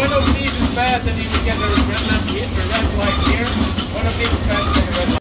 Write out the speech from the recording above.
went over these as fast and he would get a red light